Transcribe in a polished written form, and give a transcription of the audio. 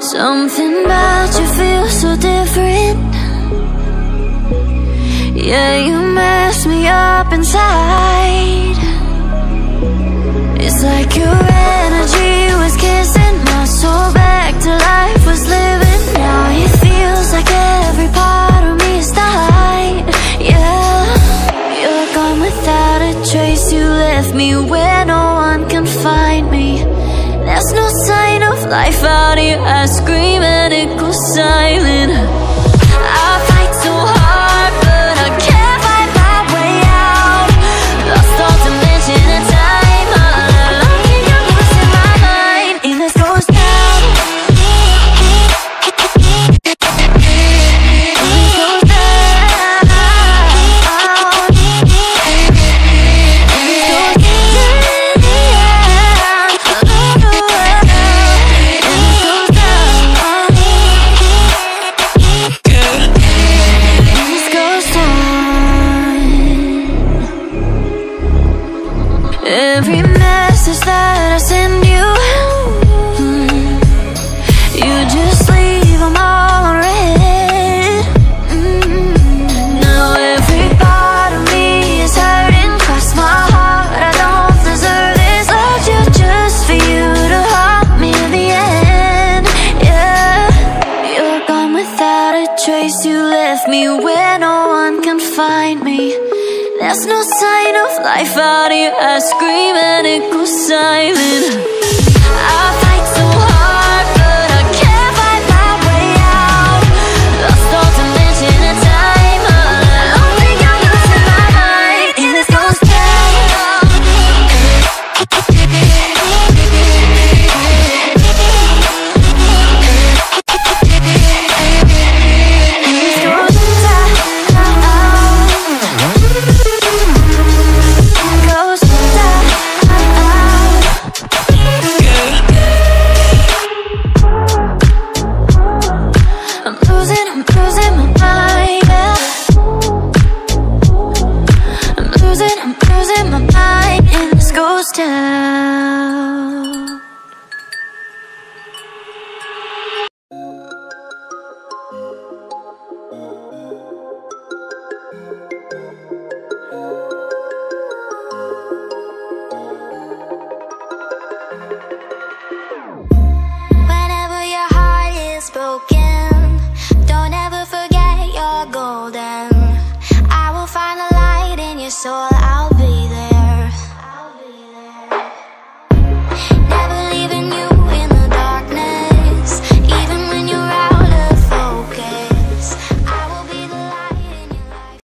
Something about you feels so different. Yeah, you mess me up inside. It's like your energy was kissing my soul back to life, was living. Now it feels like every part of me is died. Yeah, you're gone without a trace. You left me where no one can find me. There's no sign of life out here. I scream and it goes silent. I fight so hard, but I can't find my way out. Lost all dimension and time. All alone, you're losing my mind. And this goes down. Every message that I send you, you just leave them all unread. Now every part of me is hurting. Cross my heart, I don't deserve this. Loved you just for you to haunt me in the end. Yeah, you're gone without a trace. You left me where no one can find me. There's no sign of life out here. I scream and it goes silent.